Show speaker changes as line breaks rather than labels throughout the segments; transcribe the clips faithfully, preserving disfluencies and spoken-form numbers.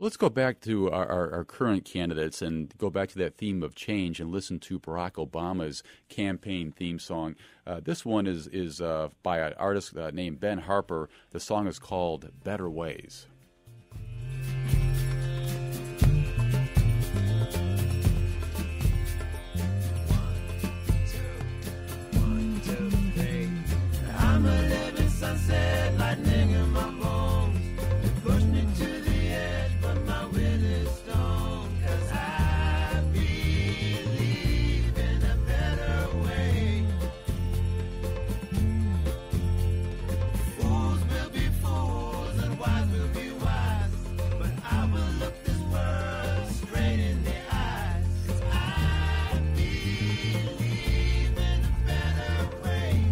Let's go back to our, our, our current candidates and go back to that theme of change and listen to Barack Obama's campaign theme song. Uh, this one is, is uh, by an artist uh, named Ben Harper. The song is called Better Ways.
I'm a living sunset, lightning in my bones. Push me to the edge, but my will is stone. 'Cause I believe in a better way. Fools will be fools and wise will be wise. But I will look this world straight in the eyes. 'Cause I believe in a better way.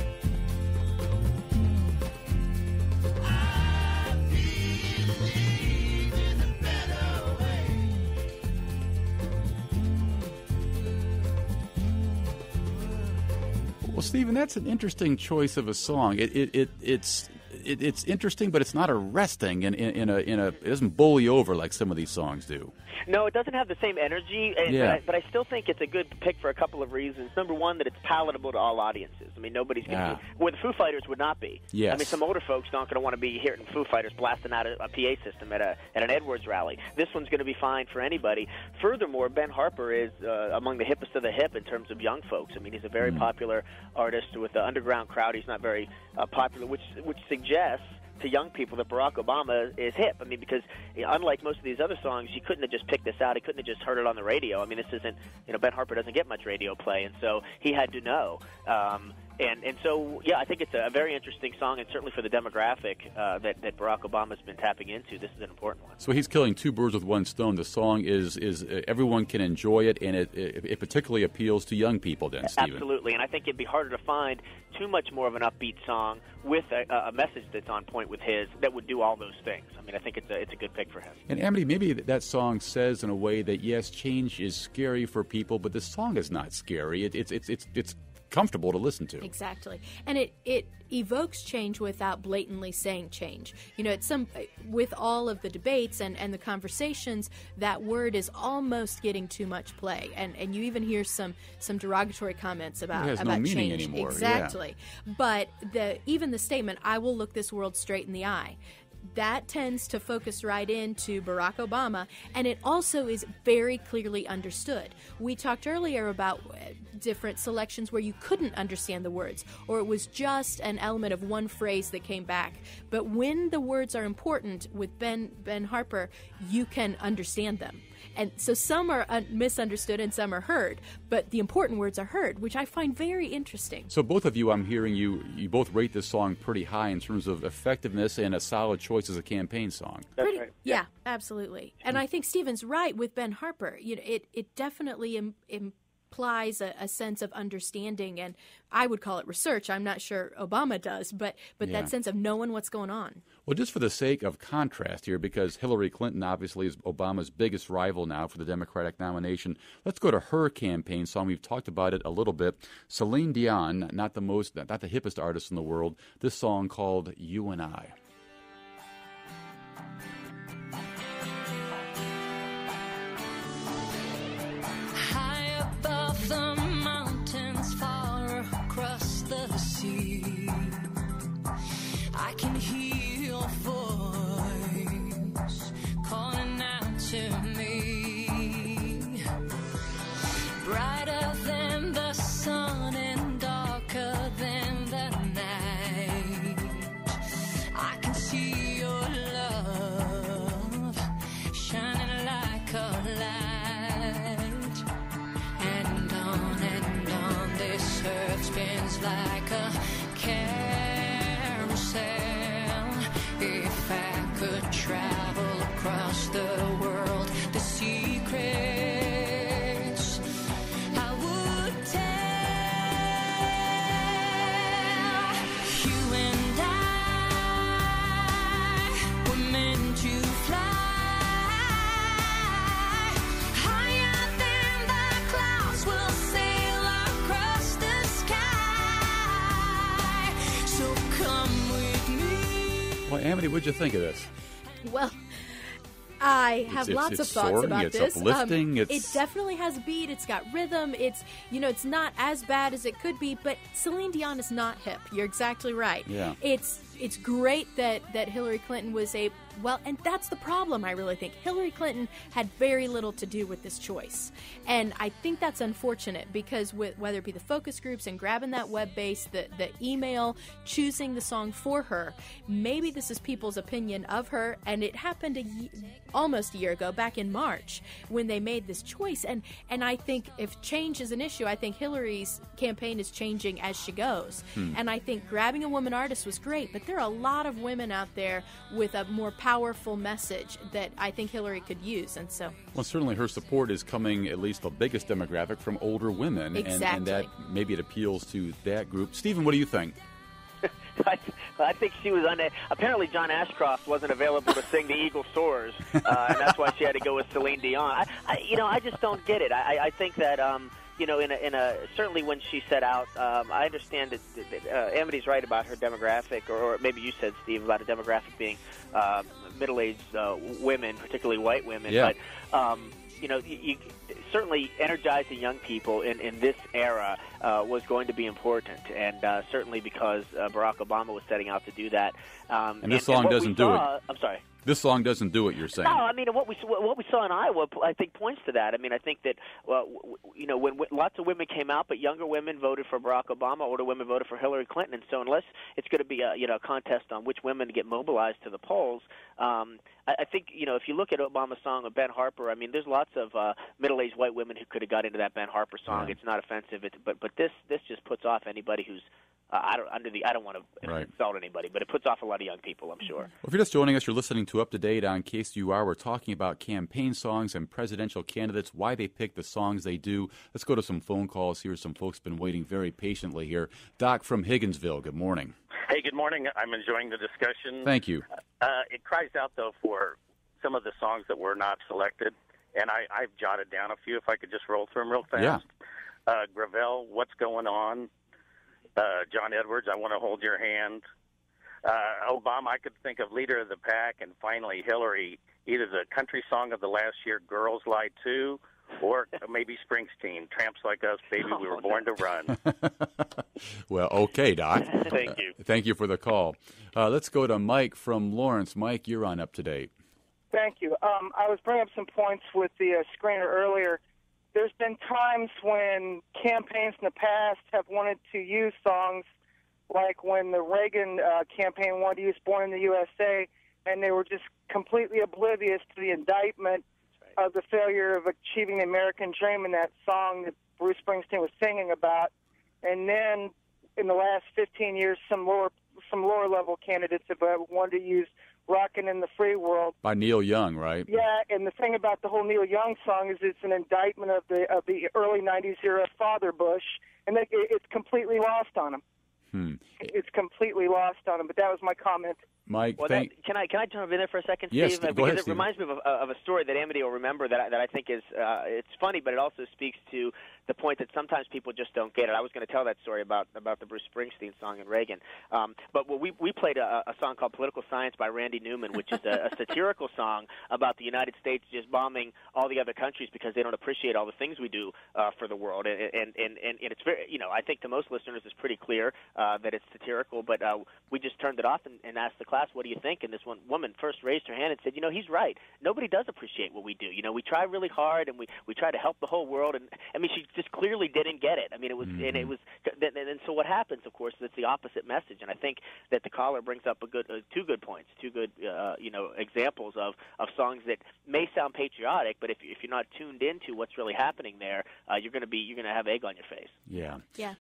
Well, Stephen, that's an interesting choice of a song. It, it, it it's it, it's interesting, but it's not arresting in, in, in a in a. It doesn't bully over like some of these songs do.
No, it doesn't have the same energy, and,
Yeah.
but, I, but I still think it's a good pick for a couple of reasons. Number one, that it's palatable to all audiences. I mean, nobody's going to
Yeah.
be, where the Foo Fighters would not be.
Yes.
I mean, some older folks aren't going to want to be hearing Foo Fighters blasting out a, a P A system at a at an Edwards rally. This one's going to be fine for anybody. Furthermore, Ben Harper is uh, among the hippest of the hip in terms of young folks. I mean, he's a very
Mm.
popular artist with the underground crowd. He's not very uh, popular, which which suggests to young people that Barack Obama is hip. I mean, because you know, unlike most of these other songs, you couldn't have just picked this out. He couldn't have just heard it on the radio. I mean, this isn't, you know, Ben Harper doesn't get much radio play, and so he had to know. Um, and, and so, yeah, I think it's a very interesting song, and certainly for the demographic uh, that, that Barack Obama's been tapping into, this is an important one.
So he's killing two birds with one stone. The song is is uh, everyone can enjoy it, and it, it it particularly appeals to young people. Then, Stephen.
Absolutely, and I think it'd be harder to find too much more of an upbeat song with a, a message that's on point with his that would do all those things. I mean, I think it's a it's a good pick for him.
And Amity, maybe that song says in a way that yes, change is scary for people, but the song is not scary. It, it's it's it's it's comfortable to listen to.
Exactly. And it, it evokes change without blatantly saying change. You know, it's some with all of the debates and, and the conversations, that word is almost getting too much play. And and you even hear some some derogatory comments about,
It has no
about
meaning
change.
anymore, yeah.
Exactly. But the even the statement, I will look this world straight in the eye, that tends to focus right into Barack Obama, and it also is very clearly understood. We talked earlier about different selections where you couldn't understand the words, or it was just an element of one phrase that came back. But when the words are important with Ben Ben Harper, you can understand them. And so some are un- misunderstood and some are heard, but the important words are heard, which I find very interesting.
So both of you, I'm hearing you, you both rate this song pretty high in terms of effectiveness and a solid choice as a campaign song.
That's
Pretty-
right.
Yeah, absolutely. And I think Stephen's right with Ben Harper. You know, it, it definitely Im- implies a, a sense of understanding, and I would call it research. I'm not sure Obama does, but, but
Yeah.
that sense of knowing what's going on.
Well, just for the sake of contrast here, because Hillary Clinton obviously is Obama's biggest rival now for the Democratic nomination, let's go to her campaign song. We've talked about it a little bit. Celine Dion, not the most, not the hippest artist in the world, this song called You and I.
High above the mountains, far across the sea, I can hear your voice calling out to me. Brighter than the sun and darker than the night, I can see your love shining like a light. And on and on this earth spins like a carousel. If I could travel across the world, the secrets I would tell. You and I were meant to fly higher than the clouds. We'll sail across the sky. So come with me.
Well, Amity, what'd you think of this?
Well, I have
it's,
lots
it's
of thoughts
soaring,
about
it's
this.
Uplifting,
Um,
it's...
It definitely has beat. It's got rhythm. It's you know, it's not as bad as it could be. But Celine Dion is not hip. You're exactly right.
Yeah.
It's it's great that that Hillary Clinton was a well, and that's the problem. I really think Hillary Clinton had very little to do with this choice, and I think that's unfortunate because with whether it be the focus groups and grabbing that web base, the the email, choosing the song for her, maybe this is people's opinion of her, and it happened a ye- almost a year ago, back in March, when they made this choice. And and I think if change is an issue, I think Hillary's campaign is changing as she goes.
Hmm.
And I think grabbing a woman artist was great, but there are a lot of women out there with a more powerful message that I think Hillary could use. And so,
well, certainly her support is coming, at least the biggest demographic, from older women.
Exactly.
And, and that maybe it appeals to that group. Stephen, what do you think?
I, I think she was on. Apparently, John Ashcroft wasn't available to sing "The Eagle Soars," uh, and that's why she had to go with Celine Dion. I, I, you know, I just don't get it. I, I think that, um, you know, in a, in a certainly when she set out, um, I understand that, that uh, Amity's right about her demographic, or, or maybe you said, Steve, about a demographic being uh, middle-aged uh, women, particularly white women.
Yeah.
But um, you know, you, you certainly energizing young people in, in this era uh, was going to be important, and uh, certainly because uh, Barack Obama was setting out to do that. Um,
And this
and,
song
and what
doesn't
we
do
saw,
it.
I'm sorry.
This song doesn't do it, you're saying.
No, I mean what we what we saw in Iowa, I think, points to that. I mean, I think that well, you know, when, when lots of women came out, but younger women voted for Barack Obama, older women voted for Hillary Clinton, and so unless it's going to be a you know a contest on which women get mobilized to the polls, um, I, I think you know if you look at Obama's song of Ben Harper, I mean, there's lots of uh, middle-aged white women who could have got into that Ben Harper song.
Yeah.
It's not offensive, it's, but but this this just puts off anybody who's Uh, I don't under the. I don't want to
Right.
insult anybody, but it puts off a lot of young people, I'm sure.
Well, if you're just joining us, you're listening to Up to Date on K C U R. We're talking about campaign songs and presidential candidates, why they pick the songs they do. Let's go to some phone calls here. Some folks have been waiting very patiently here. Doc from Higginsville, good morning.
Hey, good morning. I'm enjoying the discussion.
Thank you.
Uh, it cries out, though, for some of the songs that were not selected, and I, I've jotted down a few if I could just roll through them real fast.
Yeah.
Uh, Gravel, What's Going On? Uh, John Edwards, I Want to Hold Your Hand. Uh, Obama, I could think of Leader of the Pack, and finally Hillary, either the country song of the last year, Girls Lie Too, or maybe Springsteen, Tramps Like Us, Baby, We Were Born to Run.
Well, okay, Doc.
Thank you.
Thank you for the call. Uh, let's go to Mike from Lawrence. Mike, you're on Up to Date.
Thank you. Um, I was bringing up some points with the uh, screener earlier. There's been times when campaigns in the past have wanted to use songs, like when the Reagan uh, campaign wanted to use Born in the U S A, and they were just completely oblivious to the indictment of the failure of achieving the American dream in that song that Bruce Springsteen was singing about. And then in the last fifteen years, some lower some lower level candidates have uh, wanted to use Rockin' in the Free World.
By Neil Young, right?
Yeah, and the thing about the whole Neil Young song is it's an indictment of the of the early nineties era Father Bush, and it, it's completely lost on him.
Hmm.
It's completely lost on him, but that was my comment.
Mike,
Well,
thank
that, can I can I jump in there for a second, Steve?
Yes,
Uh,
go
because
ahead,
it
Stephen.
reminds me of a, of a story that Amity will remember that I, that I think is uh, it's funny, but it also speaks to the point that sometimes people just don't get it. I was going to tell that story about about the Bruce Springsteen song in Reagan, um, but we we played a, a song called "Political Science" by Randy Newman, which is a, a satirical song about the United States just bombing all the other countries because they don't appreciate all the things we do uh, for the world, and and, and and it's very you know I think to most listeners it's pretty clear uh, that it's satirical, but uh, we just turned it off and, and asked the class, "What do you think?" And this one woman first raised her hand and said, you know, he's right. Nobody does appreciate what we do. You know, we try really hard and we, we try to help the whole world. And I mean, she just clearly didn't get it. I mean, it was, mm-hmm. and it was, and, and so what happens, of course, is it's the opposite message. And I think that the caller brings up a good, uh, two good points, two good, uh, you know, examples of, of songs that may sound patriotic, but if, if you're not tuned into what's really happening there, uh, you're going to be, you're going to have egg on your face.
Yeah.
Yeah.